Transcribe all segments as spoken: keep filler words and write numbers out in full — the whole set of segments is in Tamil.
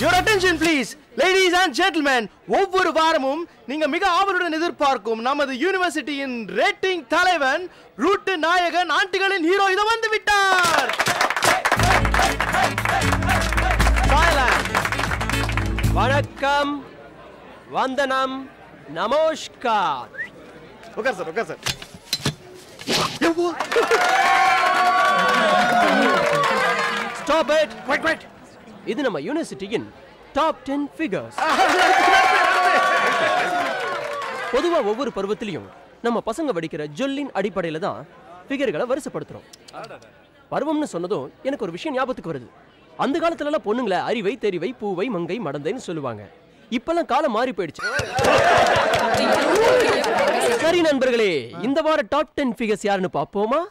Your attention please, ladies and gentlemen. ஒவ்வொரு வாரமும் நீங்க மிக ஆவலுடன் எதிர்பார்க்கும் நமது யூனிவர்சிட்டியின் ரேட்டிங் தலைவன் ரூட் நாயகன் ஆண்டுகளின் ஹீரோ இத வந்து விட்டார். வணக்கம், வந்தனம், நமஸ்கார். உட்கார் சார், உட்கார் sir. Stop it. Wait, wait. இது நம்ம யூனிவர்சிட்டியின் டாப் டென் ஃபிகர்ஸ். பொதுவா ஒவ்வொரு பருவத்திலையும் நம்ம பசங்க வடிக்கிற ஜொல்லின் அடிப்படையில தான் ஃபிகர்களை வரிசைப்படுத்துறோம். பருவம்னு சொன்னதும் எனக்கு ஒரு விஷயம் ஞாபகத்துக்கு வருது. அந்த காலத்துல எல்லாம் பொண்ணுங்களை அறிவை, தெரிவை, பூவை, மங்கை, மடந்தைன்னு சொல்லுவாங்க. இப்பெல்லாம் காலம் மாறி போயிடுச்சு. சரி நண்பர்களே, இந்த வார டாப் டென் ஃபிகர்ஸ் யாருன்னு பாப்போமா?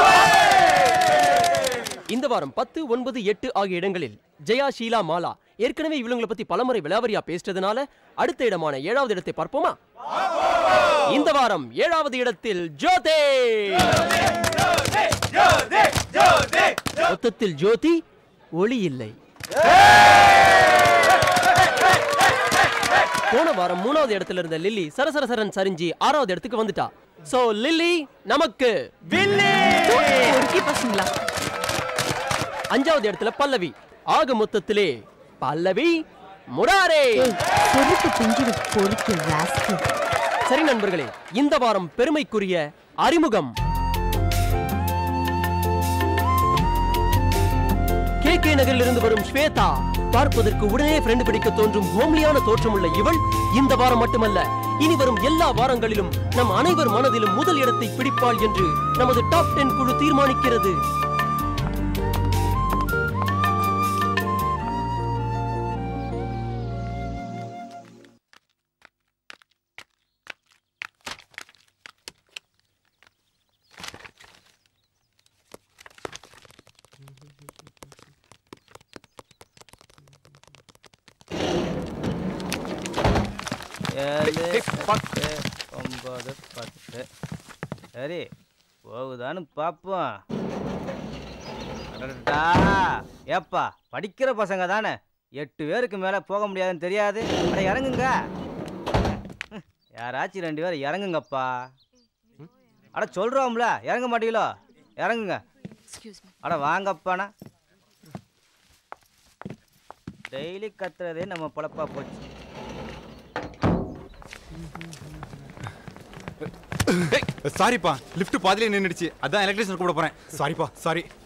இந்த வாரம் பத்து, ஒன்பது, எட்டு ஆகிய இடங்களில் ஜெயா, ஷீலா, மாலா ஏற்கனவே இவங்களை பத்தி பலமுறை விலாவரியா பேசிட்டதுனால அடுத்த இடமான ஏழாவது இடத்தை பார்ப்போமா? இந்த வாரம் ஏழாவது இடத்தில் ஜோதி. மொத்தத்தில் ஜோதி, ஒளி இல்லை. போன வாரம் மூணாவது இடத்துல இருந்த லில்லி சரசர சரன் சரிஞ்சி ஆறாவது இடத்துக்கு வந்துட்டா. சோ லில்லி நமக்கு வில்லி. அஞ்சாவது இடத்துல பல்லவி. ஆக மொத்தத்திலே பல்லவி முராரே. சரி நண்பர்களே, இந்த வாரம் பெருமைக்குரிய அறிமுகம். கே கே நகரில் இருந்து வரும் ஸ்வேதா. பார்ப்பதற்கு உடனே ஃப்ரெண்ட் பிடிக்க தோன்றும் ஹோம்லியான தோற்றமுள்ள இவள் இந்த வாரம் மட்டுமல்ல, இனி வரும் எல்லா வாரங்களிலும் நம் அனைவர் மனதிலும் முதல் இடத்தை பிடிப்பாள் என்று நமது டாப் டென் குழு தீர்மானிக்கிறது. ஒன்பது பத்து சரி போகுதான்னு பார்ப்போம். ஏப்பா படிக்கிற பசங்க தானே, எட்டு பேருக்கு மேலே போக முடியாதுன்னு தெரியாது. அட இறங்குங்க, யாராச்சும் ரெண்டு பேர் இறங்குங்கப்பா. அட சொல்கிறோம்ல, இறங்க மாட்டீங்களோ? இறங்குங்க. அட வாங்கப்பாண்ணா, டெய்லி கத்துறதே நம்ம பொழப்பா போச்சு. சாரிப்பா, லிஃப்ட் பாதியிலே நின்னுடுச்சு. அதான் எலக்ட்ரிஷியன் கூப்பிட போறேன். சாரிப்பா, சாரி.